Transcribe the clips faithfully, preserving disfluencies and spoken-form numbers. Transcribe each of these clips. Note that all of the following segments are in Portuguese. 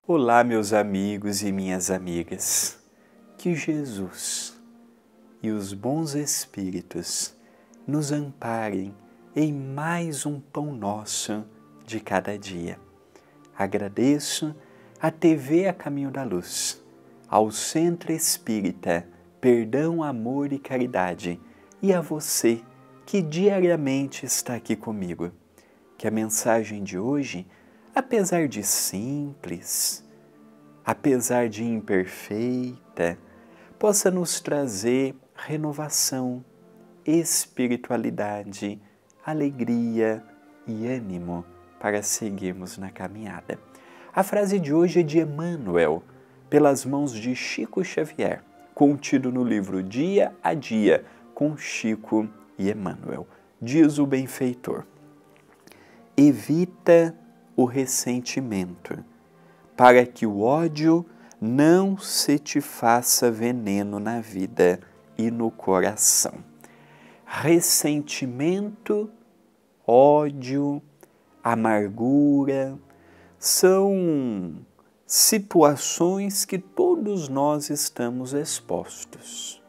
Olá, meus amigos e minhas amigas. Que Jesus e os bons Espíritos nos amparem em mais um pão nosso de cada dia. Agradeço à T V A Caminho da Luz, ao Centro Espírita Perdão, Amor e Caridade e a você que diariamente está aqui comigo. Que a mensagem de hoje, apesar de simples, apesar de imperfeita, possa nos trazer renovação, espiritualidade, alegria e ânimo para seguirmos na caminhada. A frase de hoje é de Emmanuel, pelas mãos de Chico Xavier, contido no livro Dia a Dia com Chico e Emmanuel. Diz o benfeitor: evita o ressentimento, para que o ódio não se te faça veneno na vida e no coração. Ressentimento, ódio, amargura são situações que todos nós estamos expostos.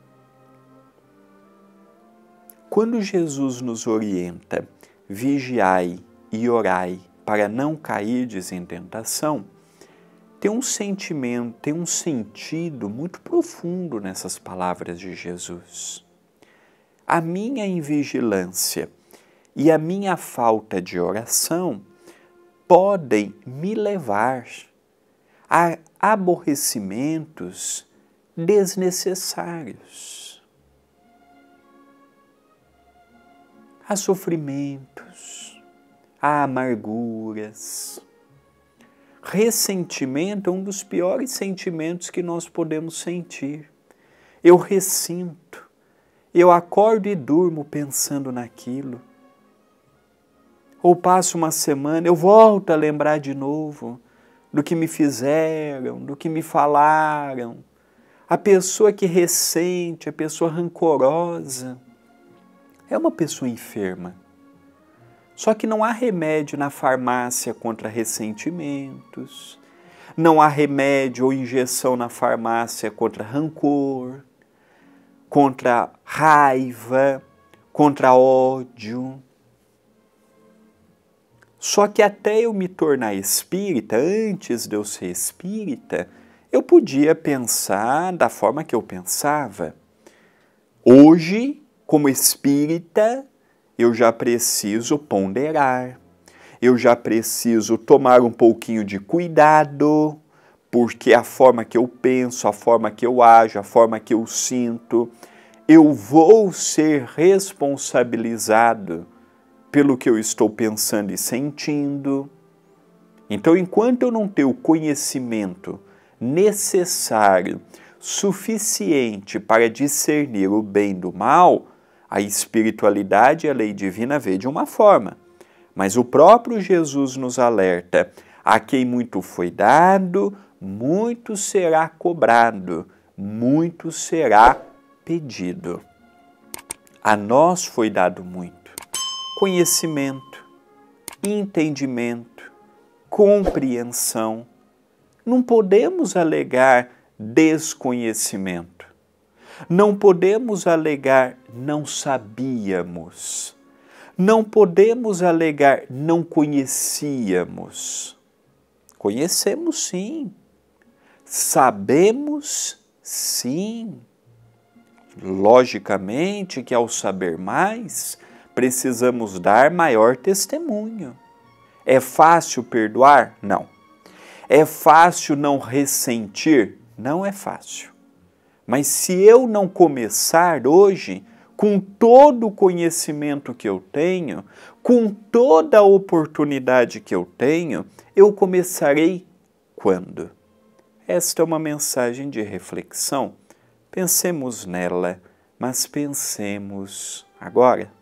Quando Jesus nos orienta, vigiai e orai para não cairdes em tentação, tem um sentimento, tem um sentido muito profundo nessas palavras de Jesus. A minha invigilância e a minha falta de oração podem me levar a aborrecimentos desnecessários, a sofrimentos, a amarguras. Ressentimento é um dos piores sentimentos que nós podemos sentir. Eu ressinto, eu acordo e durmo pensando naquilo. Ou passo uma semana, eu volto a lembrar de novo do que me fizeram, do que me falaram. A pessoa que ressente, a pessoa rancorosa, é uma pessoa enferma. Só que não há remédio na farmácia contra ressentimentos, não há remédio ou injeção na farmácia contra rancor, contra raiva, contra ódio. Só que até eu me tornar espírita, antes de eu ser espírita, eu podia pensar da forma que eu pensava. Hoje, como espírita, eu já preciso ponderar, eu já preciso tomar um pouquinho de cuidado, porque a forma que eu penso, a forma que eu ajo, a forma que eu sinto, eu vou ser responsabilizado pelo que eu estou pensando e sentindo. Então, enquanto eu não tenho o conhecimento necessário, suficiente para discernir o bem do mal, a espiritualidade e a lei divina vê de uma forma, mas o próprio Jesus nos alerta: a quem muito foi dado, muito será cobrado, muito será pedido. A nós foi dado muito conhecimento, entendimento, compreensão. Não podemos alegar desconhecimento. Não podemos alegar não sabíamos. Não podemos alegar não conhecíamos. Conhecemos sim. Sabemos sim. Logicamente que ao saber mais, precisamos dar maior testemunho. É fácil perdoar? Não. É fácil não ressentir? Não é fácil. Mas se eu não começar hoje, com todo o conhecimento que eu tenho, com toda a oportunidade que eu tenho, eu começarei quando? Esta é uma mensagem de reflexão. Pensemos nela, mas pensemos agora.